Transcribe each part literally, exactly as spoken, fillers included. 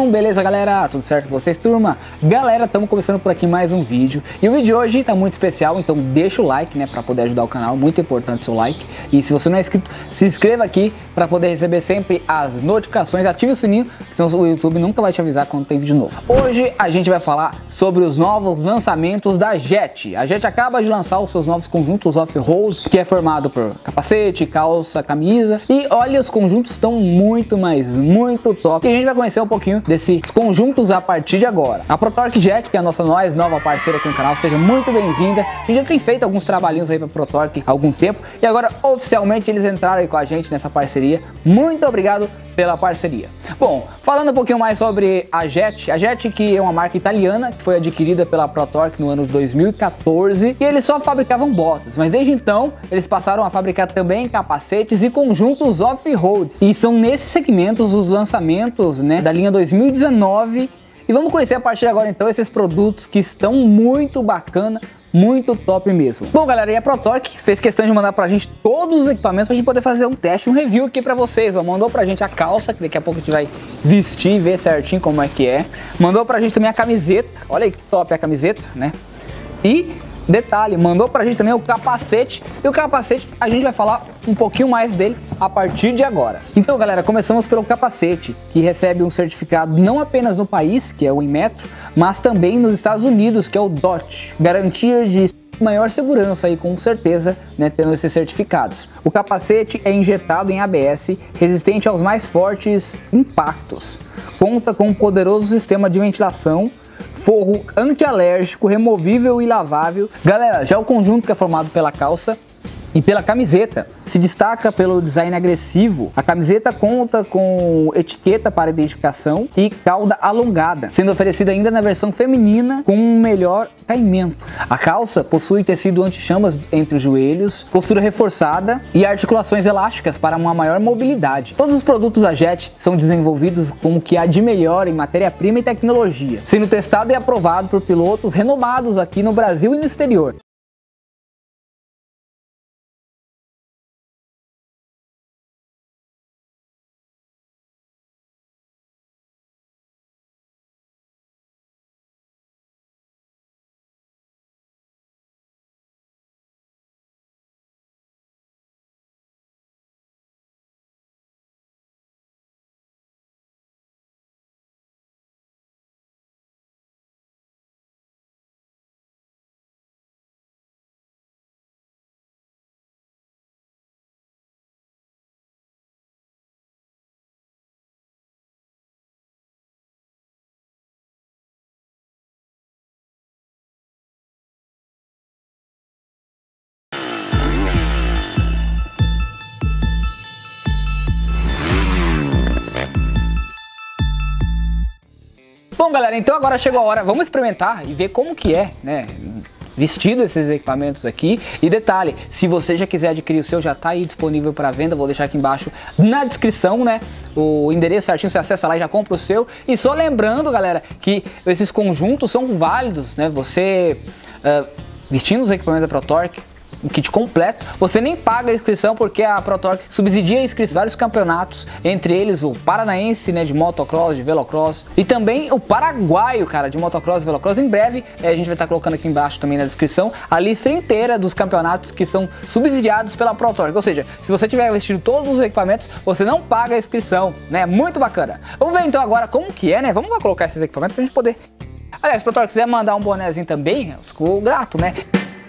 Beleza, galera? Tudo certo com vocês, turma? Galera, estamos começando por aqui mais um vídeo. E o vídeo de hoje tá muito especial, então deixa o like, né, para poder ajudar o canal. Muito importante o seu like. E se você não é inscrito, se inscreva aqui para poder receber sempre as notificações. Ative o sininho, senão o YouTube nunca vai te avisar quando tem vídeo novo. Hoje a gente vai falar sobre os novos lançamentos da Jet. A Jet acaba de lançar os seus novos conjuntos off-road, que é formado por capacete, calça, camisa. E olha, os conjuntos estão muito, mas muito top. E a gente vai conhecer um pouquinho desses conjuntos a partir de agora. A ProTorque Jet, que é a nossa nós, nova parceira aqui no canal, seja muito bem-vinda. A gente já tem feito alguns trabalhinhos aí para ProTorque há algum tempo e agora oficialmente eles entraram aí com a gente nessa parceria. Muito obrigado pela parceria. Bom, falando um pouquinho mais sobre a Jet, a Jet que é uma marca italiana que foi adquirida pela ProTorque no ano de dois mil e quatorze e eles só fabricavam botas, mas desde então eles passaram a fabricar também capacetes e conjuntos off-road e são nesses segmentos os lançamentos, né, da linha dois mil e dezenove. E vamos conhecer a partir de agora então esses produtos que estão muito bacana, muito top mesmo. Bom, galera, e a ProTorque fez questão de mandar pra gente todos os equipamentos pra gente poder fazer um teste, um review aqui pra vocês, ó. Mandou pra gente a calça, que daqui a pouco a gente vai vestir e ver certinho como é que é. Mandou pra gente também a camiseta, olha aí que top a camiseta, né? E detalhe, mandou pra gente também o capacete. E o capacete a gente vai falar um pouquinho mais dele a partir de agora. Então, galera, começamos pelo capacete, que recebe um certificado não apenas no país, que é o Inmetro, mas também nos Estados Unidos, que é o D O T. Garantia de maior segurança aí, com certeza, né, tendo esses certificados. O capacete é injetado em A B S, resistente aos mais fortes impactos. Conta com um poderoso sistema de ventilação, forro antialérgico, removível e lavável. Galera, já o conjunto que é formado pela calça e pela camiseta se destaca pelo design agressivo. A camiseta conta com etiqueta para identificação e cauda alongada, sendo oferecida ainda na versão feminina com um melhor caimento. A calça possui tecido anti-chamas entre os joelhos, postura reforçada e articulações elásticas para uma maior mobilidade. Todos os produtos da Jet são desenvolvidos com o que há de melhor em matéria-prima e tecnologia, sendo testado e aprovado por pilotos renomados aqui no Brasil e no exterior. Bom, galera, então agora chegou a hora, vamos experimentar e ver como que é, né, vestido esses equipamentos aqui. E detalhe, se você já quiser adquirir o seu, já tá aí disponível para venda, vou deixar aqui embaixo na descrição, né, o endereço certinho, você acessa lá e já compra o seu. E só lembrando, galera, que esses conjuntos são válidos, né, você uh, vestindo os equipamentos da ProTorque, um kit completo, você nem paga a inscrição, porque a ProTorque subsidia a inscrição de vários campeonatos, entre eles o paranaense, né, de motocross, de velocross, e também o paraguaio, cara, de motocross e velocross. Em breve a gente vai estar colocando aqui embaixo também na descrição a lista inteira dos campeonatos que são subsidiados pela ProTorque, ou seja, se você tiver vestido todos os equipamentos, você não paga a inscrição, né, muito bacana. Vamos ver então agora como que é, né, vamos lá colocar esses equipamentos pra gente poder... Aliás, se a ProTorque quiser mandar um bonézinho também, eu fico grato, né.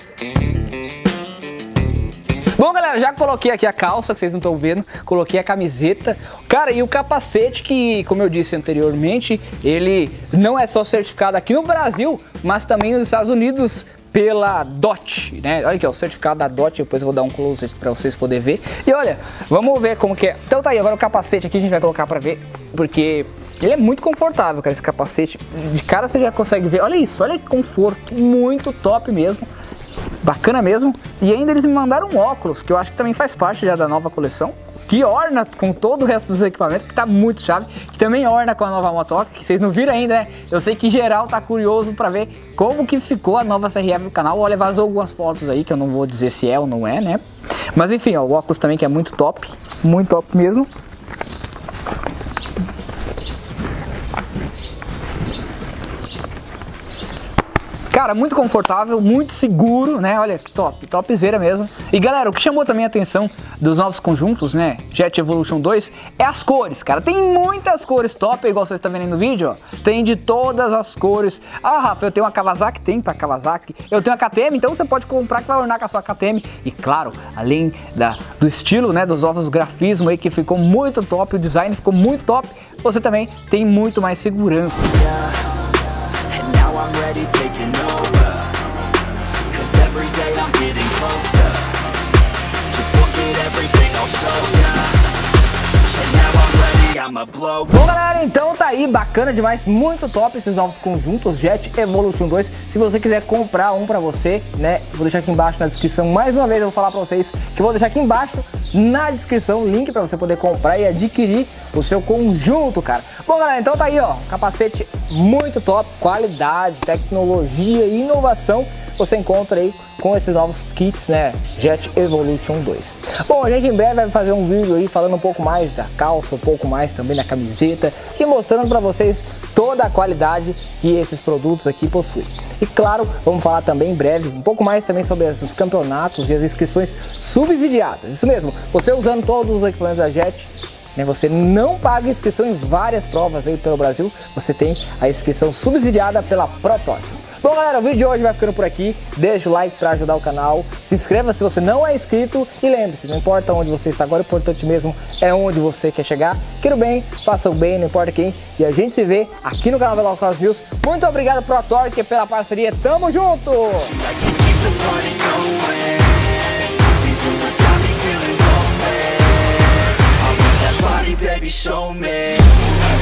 Bom, galera, já coloquei aqui a calça, que vocês não estão vendo, coloquei a camiseta, cara, e o capacete que, como eu disse anteriormente, ele não é só certificado aqui no Brasil, mas também nos Estados Unidos pela D O T, né? Olha aqui, ó, o certificado da D O T, depois eu vou dar um close aqui pra vocês poderem ver. E olha, vamos ver como que é. Então tá aí, agora o capacete aqui a gente vai colocar pra ver, porque ele é muito confortável, cara, esse capacete. De cara você já consegue ver, olha isso, olha que conforto, muito top mesmo. Bacana mesmo. E ainda eles me mandaram um óculos, que eu acho que também faz parte já da nova coleção, que orna com todo o resto dos equipamentos, que tá muito chave, que também orna com a nova motoca, que vocês não viram ainda, né? Eu sei que geral tá curioso pra ver como que ficou a nova C R F do canal. Olha, vazou algumas fotos aí, que eu não vou dizer se é ou não é, né? Mas enfim, ó, o óculos também que é muito top, muito top mesmo. Cara, muito confortável, muito seguro, né? Olha que top, topzera mesmo. E galera, o que chamou também a atenção dos novos conjuntos, né? Jet Evolution dois, é as cores, cara. Tem muitas cores top, igual vocês estão vendo aí no vídeo, ó. Tem de todas as cores. Ah, Rafa, eu tenho uma Kawasaki, tem pra Kawasaki. Eu tenho a K T M, então você pode comprar que vai ornar com a sua K T M. E claro, além da, do estilo, né? Dos novos grafismos aí, que ficou muito top, o design ficou muito top. Você também tem muito mais segurança. I'm ready taking over, 'cause every day I'm getting closer. Just look at everything I'll show ya. And now I'm ready, I'm a blow. Bom galera, então tá aí, bacana demais, muito top esses novos conjuntos Jet Evolution dois. Se você quiser comprar um pra você, né, vou deixar aqui embaixo na descrição. Mais uma vez eu vou falar pra vocês que eu vou deixar aqui embaixo na descrição o link pra você poder comprar e adquirir o seu conjunto, cara. Bom galera, então tá aí, ó, capacete muito top, qualidade, tecnologia e inovação você encontra aí com esses novos kits, né, Jet Evolution dois. Bom, a gente em breve vai fazer um vídeo aí falando um pouco mais da calça, um pouco mais também da camiseta e mostrando pra vocês toda a qualidade que esses produtos aqui possuem. E claro, vamos falar também em breve um pouco mais também sobre os campeonatos e as inscrições subsidiadas. Isso mesmo, você usando todos os equipamentos da Jet, né, você não paga inscrição em várias provas aí pelo Brasil, você tem a inscrição subsidiada pela ProToque. Bom galera, o vídeo de hoje vai ficando por aqui, deixa o like para ajudar o canal, se inscreva se você não é inscrito e lembre-se, não importa onde você está agora, o importante mesmo é onde você quer chegar. Queira o bem, faça o bem, não importa quem, e a gente se vê aqui no canal da Velocross News. Muito obrigado ProToque pela parceria, tamo junto! Baby, show me.